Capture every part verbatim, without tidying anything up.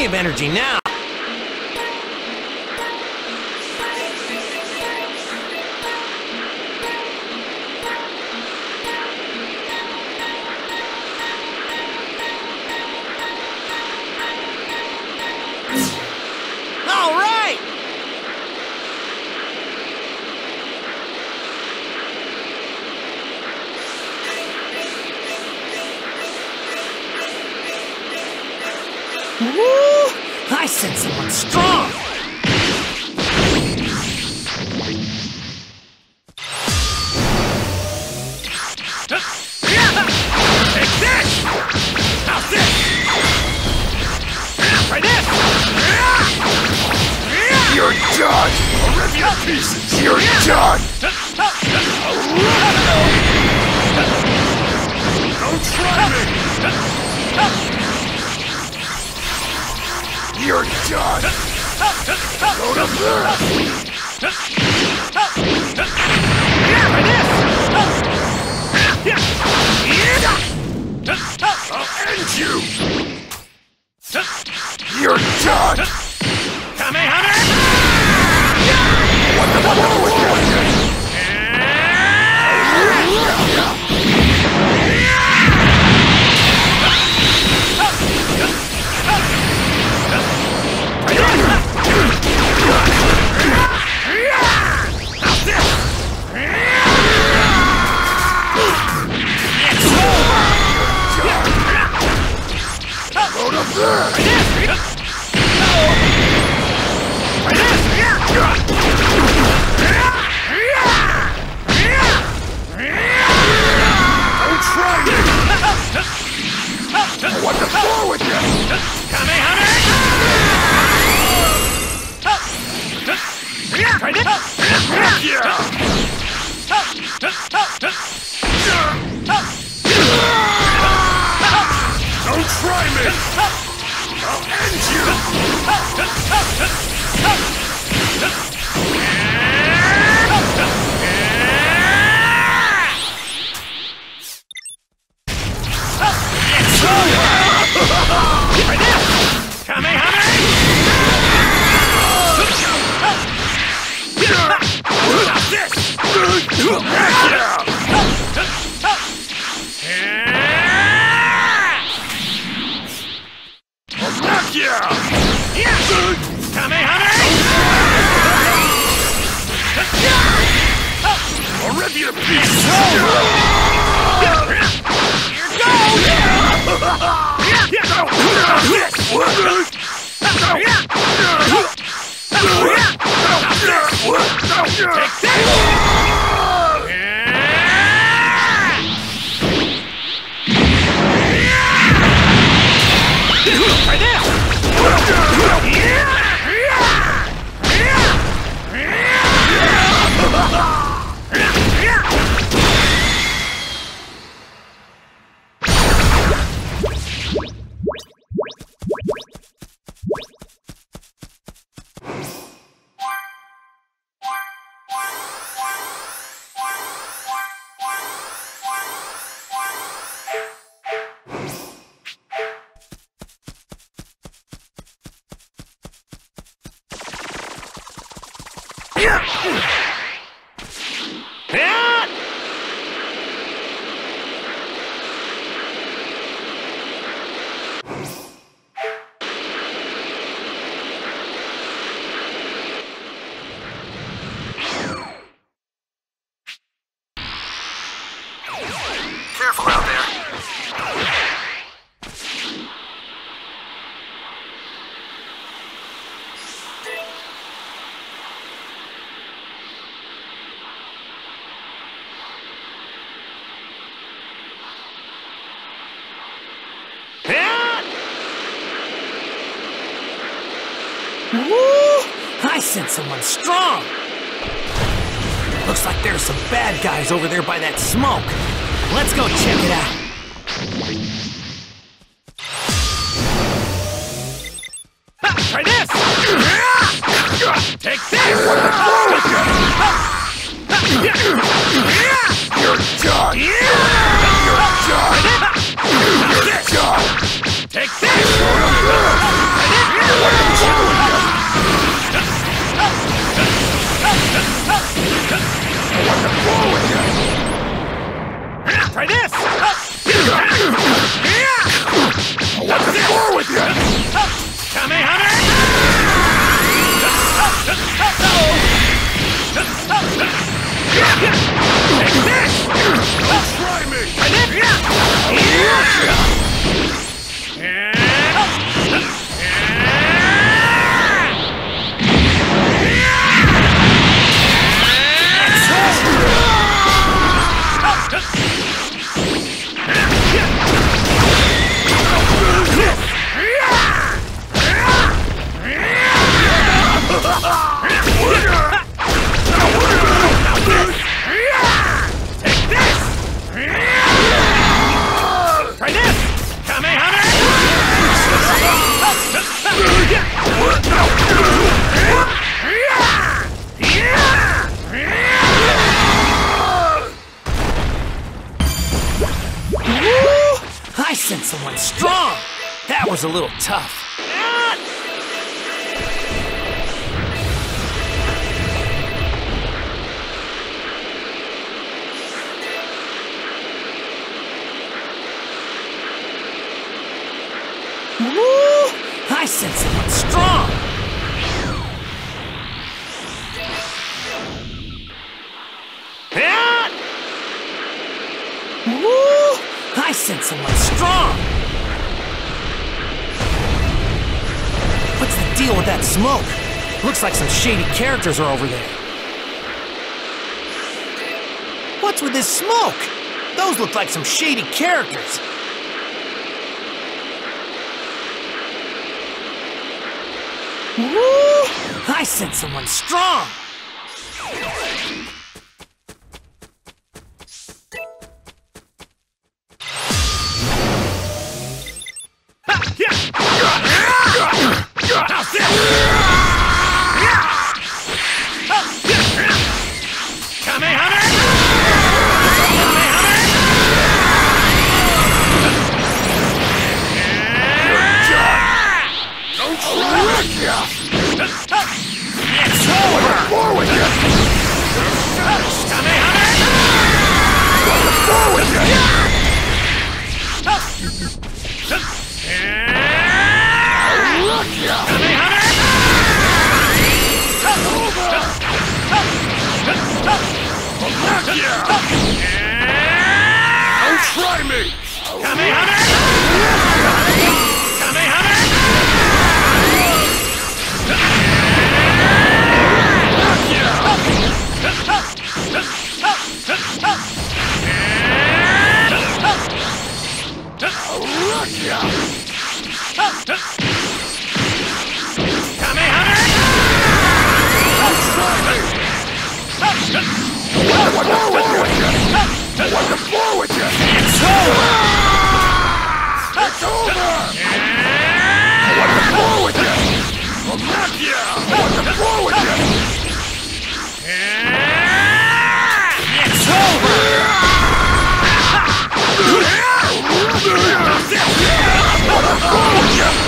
of energy now. All right! Woo! I sense someone strong! Take this! How's this? Try this! You're done! I'll rip you to pieces! You're done! Don't try me! You're done! Go to there! Try this! I'll end you! You're done! Kamehameha! What the fuck was that? Load up there! Don't try me! What the floor with you? Kamehameha! Try this! Don't try me! I'll end you! It's over! Try this! Kamehameha! How's this? I'll knock you out! Kamehameha! I'll rip you to pieces! Here goes! Take Try this! Careful out there! Woo! I sense someone strong! Looks like there's some bad guys over there by that smoke. Let's go check it out. Ha, try this! Take this! What the fuck with you? You're done! You're done! You're done! Take this! someone strong! That was a little tough. Woo! I sense someone strong! Woo! I sense someone strong! What's the deal with that smoke? Looks like some shady characters are over there. What's with this smoke? Those look like some shady characters. Woo! I sense someone strong! Don't try me! What's the floor with you? It's over! It's over! What's the floor with you? I'll knock you! What's the floor with you? It's over! What's the floor with you?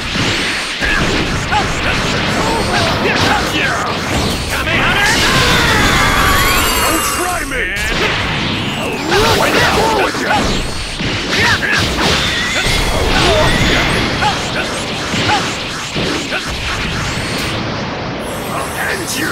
Don't try me! What's the floor with you? I'll end you!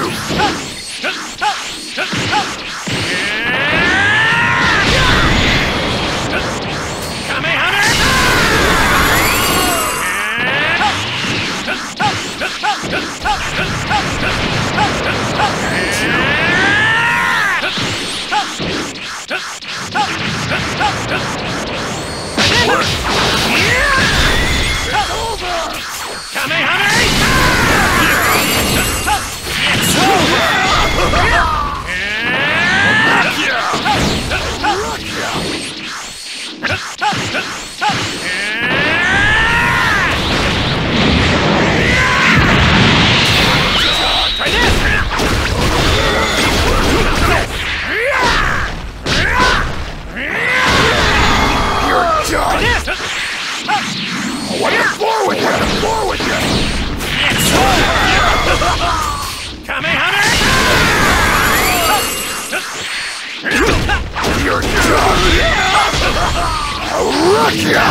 You're done! I'll rock ya!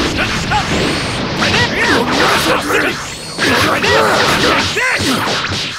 You'll mess with me! You're dead!